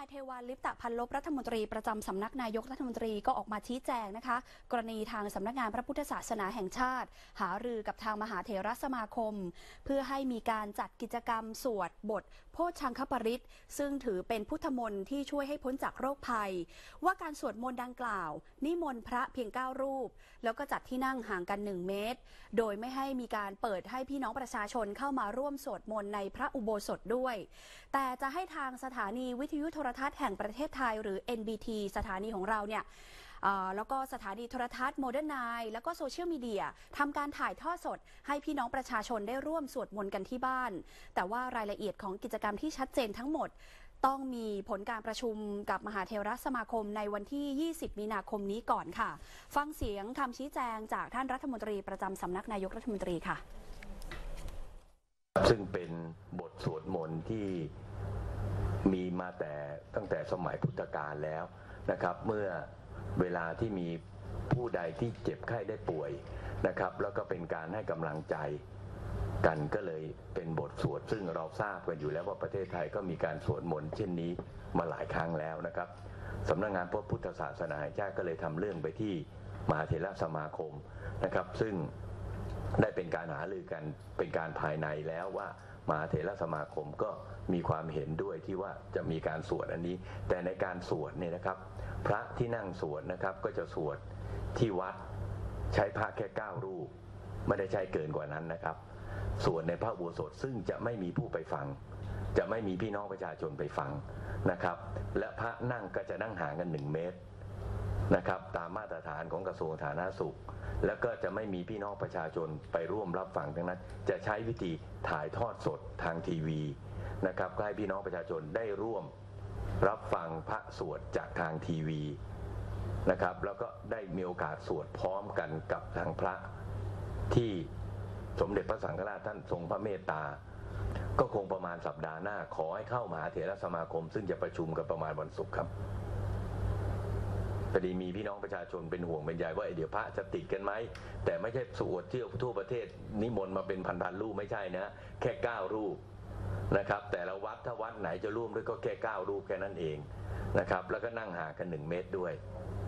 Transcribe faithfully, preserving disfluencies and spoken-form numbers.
ายเทวาลิปตะพันลบรัฐมนตรีประจำสำนักนายกรัฐมนตรีก็ออกมาชี้แจงนะคะกรณีทางสำนักงานพระพุทธศาสนาแห่งชาติหารือกับทางมหาเถรสมาคมเพื่อให้มีการจัดกิจกรรมสวดบทโพชฌังคปริตซึ่งถือเป็นพุทธมนต์ที่ช่วยให้พ้นจากโรคภัยว่าการสวดมนต์ดังกล่าวนิมนต์พระเพียงเก้ารูปแล้วก็จัดที่นั่งห่างกันหนึ่งเมตรโดยไม่ให้มีการเปิดให้พี่น้องประชาชนเข้ามาร่วมสวดมนต์ในพระอุโบสถด้วยแต่จะให้ทางสถานีวิทยุโทรทัศน์แห่งประเทศไทยหรือ เอ็น บี ที สถานีของเราเนี่ยแล้วก็สถานีโทรทัศน์โมเดิร์นไนน์แล้วก็โซเชียลมีเดียทำการถ่ายทอดสดให้พี่น้องประชาชนได้ร่วมสวดมนต์กันที่บ้านแต่ว่ารายละเอียดของกิจกรรมที่ชัดเจนทั้งหมดต้องมีผลการประชุมกับมหาเถรสมาคมในวันที่ยี่สิบมีนาคมนี้ก่อนค่ะฟังเสียงคำชี้แจงจากท่านรัฐมนตรีประจำสำนักนายกรัฐมนตรีค่ะซึ่งเป็นบทสวดมนต์ที่มีมาแต่ตั้งแต่สมัยพุทธกาลแล้วนะครับเมื่อเวลาที่มีผู้ใดที่เจ็บไข้ได้ป่วยนะครับแล้วก็เป็นการให้กำลังใจกันก็เลยเป็นบทสวดซึ่งเราทราบกันอยู่แล้วว่าประเทศไทยก็มีการสวดมนต์เช่นนี้มาหลายครั้งแล้วนะครับสำนักงานพระพุทธศาสนาแห่งชาติก็เลยทำเรื่องไปที่มหาเถรสมาคมนะครับซึ่งได้เป็นการหารือกันเป็นการภายในแล้วว่ามหาเถรสมาคมก็มีความเห็นด้วยที่ว่าจะมีการสวดอันนี้แต่ในการสวดเนี่ยนะครับพระที่นั่งสวดนะครับก็จะสวดที่วัดใช้พระแค่เก้ารูปไม่ได้ใช้เกินกว่านั้นนะครับส่วนในพระอุโบสถซึ่งจะไม่มีผู้ไปฟังจะไม่มีพี่น้องประชาชนไปฟังนะครับและพระนั่งก็จะนั่งห่างกันหนึ่งเมตรนะครับตามมาตรฐานของกระทรวงสาธารณสุขแล้วก็จะไม่มีพี่น้องประชาชนไปร่วมรับฟังทั้งนั้นจะใช้วิธีถ่ายทอดสดทางทีวีนะครับก็ให้พี่น้องประชาชนได้ร่วมรับฟังพระสวดจากทางทีวีนะครับแล้วก็ได้มีโอกาสสวดพร้อมกันกับทางพระที่สมเด็จพระสังฆราชท่านทรงพระเมตตาก็คงประมาณสัปดาห์หน้าขอให้เข้ามหาเถรสมาคมซึ่งจะประชุมกันประมาณวันศุกร์ครับพอดีมีพี่น้องประชาชนเป็นห่วงเป็นใยว่าเดี๋ยวพระจะติดกันไหมแต่ไม่ใช่สวดเที่ยวทั่วประเทศนิมนต์มาเป็นพันๆรูปไม่ใช่นะแค่เก้ารูปนะครับแต่ละวัดถ้าวัดไหนจะร่วมด้วยก็แค่เก้ารูปแค่นั้นเองนะครับแล้วก็นั่งห่างกันหนึ่งเมตรด้วย